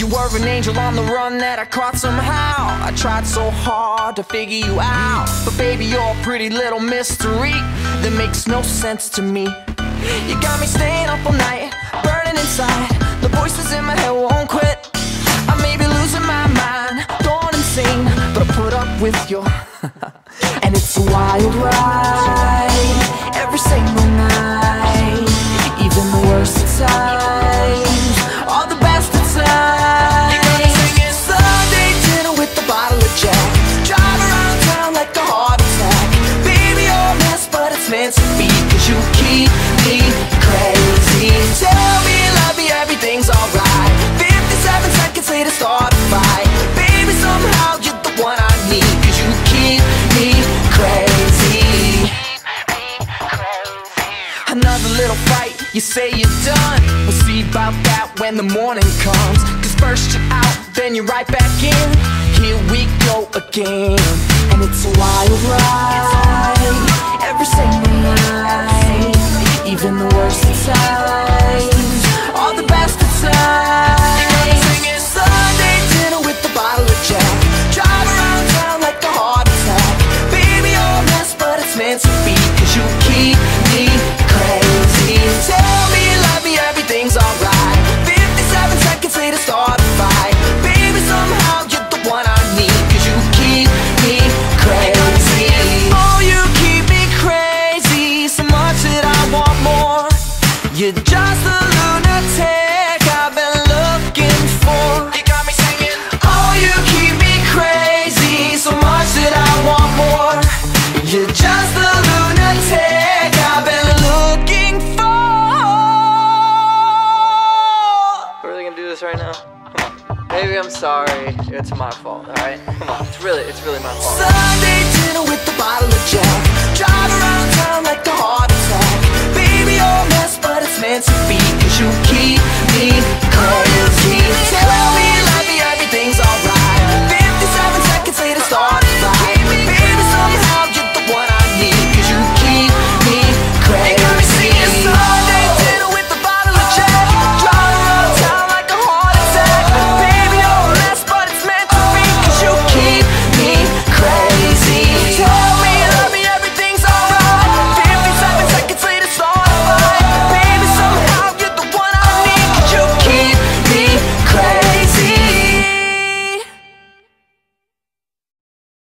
You were an angel on the run that I caught somehow. I tried so hard to figure you out, but baby, you're a pretty little mystery that makes no sense to me. You got me staying up all night, burning inside. The voices in my head won't quit. I may be losing my mind, going insane, but I put up with you. And it's a wild ride, every single night. Even the worst of times, all the best of times. Sunday dinner with a bottle of Jack, drive around town like a heart attack. Baby, you're a mess, but it's meant to be, 'cause you keep me crazy. Tell me, love me, everything's alright. 57 seconds later, start a fight. Baby, somehow you're the one I need, 'cause you keep me crazy. Another little fight, you say you're done. We'll see about that when the morning comes. 'Cause first you're out, then you're right back in. Here we go again. And it's a wild ride, every single night. Even the worst of times, all the best of times. Sunday dinner with a bottle of Jack, drive around town like a heart attack. Baby, you're a mess, but it's meant to be, 'cause you keep me crazy. Tell me, love me, everything's alright. 57 seconds later, start a fight. Baby, somehow you're the one I need, 'cause you keep me crazy. Oh, you keep me crazy, so much that I want more. You're just a lunatic I've been looking for. You got me singing. Oh, you keep me crazy, so much that I want more. You're just a lunatic I've been looking for. We're really gonna do this right now? Come on. Baby, I'm sorry. It's my fault, alright? Come on, it's really my fault. Sunday dinner with a bottle of Jack, drive around town like a heart attack. Baby, you're a mess, but it's meant to be, 'cause you keep me crazy.